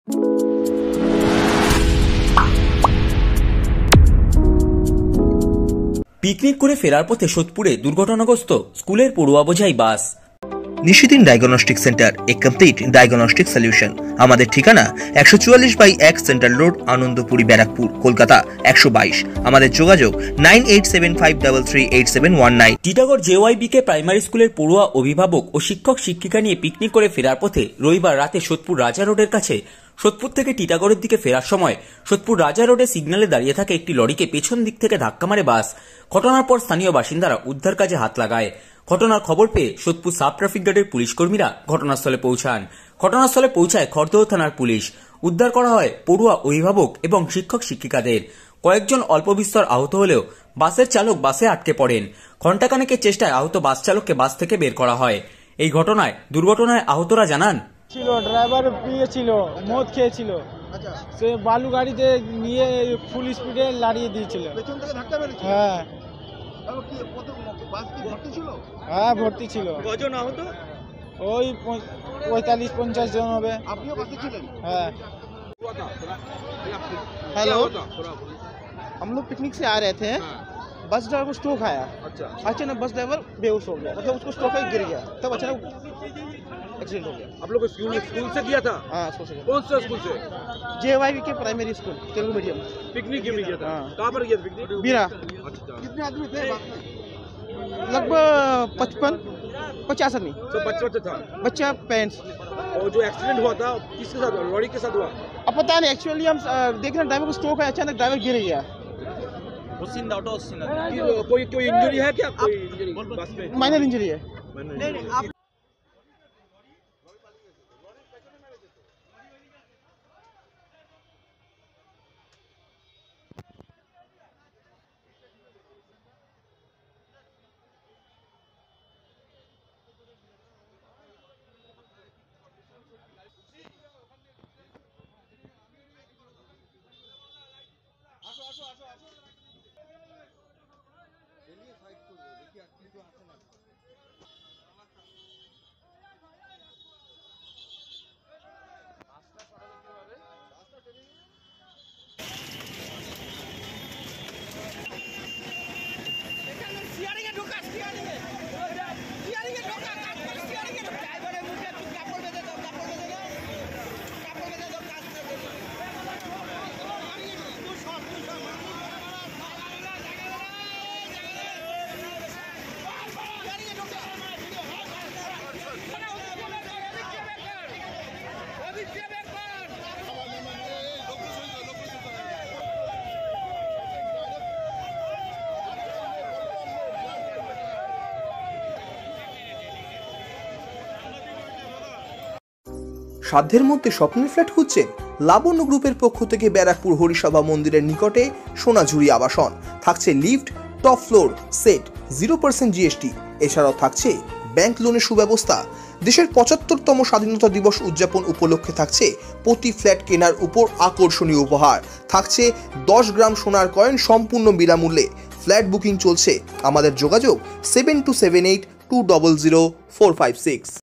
Picnic করে ফেরার পথে সোদপুরে দুর্ঘটনাগ্রস্ত স্কুলের পড়ুয়া বোঝাই bus. Nishidin diagnostic centre, a complete diagnostic solution. আমাদের ঠিকানা 144/1 সেন্ট্রাল রোড, আনন্দপুরি, ব্যারাকপুর, কলকাতা 122। আমাদের যোগাযোগ 9875338719। টিটাগড় JYBK প্রাইমারি স্কুলের পড়ুয়া, অভিভাবক ও শিক্ষক শিক্ষিকা নিয়ে পিকনিক করে ফেরার পথে রবিবার রাতে সোদপুর রাজা রোডের কাছে সোদপুর থেকে টিটাগড়ের দিকে ফেরার সময় সোদপুর রাজা রোডে সিগন্যালে দাঁড়িয়ে থাকে একটি লরিকে পেছন দিক থেকে ধাক্কা মারে বাস। ঘটনার পর স্থানীয় বাসিন্দারা উদ্ধার কাজে হাত লাগায়। ঘটনার খবর পেয়ে সোদপুর সাব ট্রাফিক গার্ডের পুলিশ কর্মীরা ঘটনাস্থলে পৌঁছান। ঘটনাস্থলে পৌঁছায় খড়দহ থানার পুলিশ। উদ্ধার করা হয় পড়ুয়া, অভিভাবক এবং শিক্ষক শিক্ষিকাদের। কয়েকজন অল্প বিস্তর আহত হলেও বাসের চালক বাসে আটকে পড়েন। ঘণ্টাখানেকের চেষ্টায় আহত বাস চালককে বাস থেকে বের করা হয়। এই দুর্ঘটনায় আহতরা জানান, ড্রাইভার পিয়েছিল, মদ খেয়েছিল, সে বালু গাড়িতে নিয়ে ফুল স্পিডে লাড়িয়ে দিয়েছিল। হ্যাঁ হ্যাঁ, ভর্তি ছিল। কজন আহত? ওই 45-50 জন হবে। হ্যাঁ। हेलो, हम लोग पिकनिक से आ रहे थे। बस ड्राइवर को स्ट्रोक आया। अच्छा। अचानक बस ड्राइवर बेहोश हो गया, मतलब उसको स्ट्रोक आकर गिर गया, तब अचानक एक्सीडेंट हो गया। आप लोग स्कूल से किया था? हाँ, स्कूल से। कौन सा स्कूल से? JYBK primary school, Telugu medium. Picnic के लिए किया था? हाँ। कहाँ पर किया था पिकनिक? बीरा। अच्छा। कितने आदमी थे? लगभग 55-50 आदमी। सब बच्चा था? बच्चा, पेरेंट्स। और जो एक्सीडेंट हुआ था किसके साथ हुआ? लॉरी के साथ हुआ? अब पता नहीं, एक्चुअली हम देख रहे हैं ड्राइवर को स्ट्रोक है, अचानक ड्राइवर गिर गया। कोई इंजरी है क्या? कोई इंजरी बस में? माइनर इंजरी है। সাধ্যের মধ্যে স্বপ্নের ফ্ল্যাট খুঁজছেন? লাবণ্য গ্রুপের পক্ষ থেকে ব্যারাকপুর হরিসভা মন্দিরের নিকটে সোনাঝুরি আবাসন। থাকছে lift, top floor, set, 0% GST। এছাড়াও থাকছে ব্যাংক লোনের সুব্যবস্থা। দেশের 75তম স্বাধীনতা দিবস উদযাপন উপলক্ষে থাকছে প্রতি ফ্ল্যাট কেনার উপর আকর্ষণীয় উপহার। থাকছে 10 গ্রাম সোনার কয়েন সম্পূর্ণ বিনামূল্যে। ফ্ল্যাট বুকিং চলছে। আমাদের যোগাযোগ 7278200456।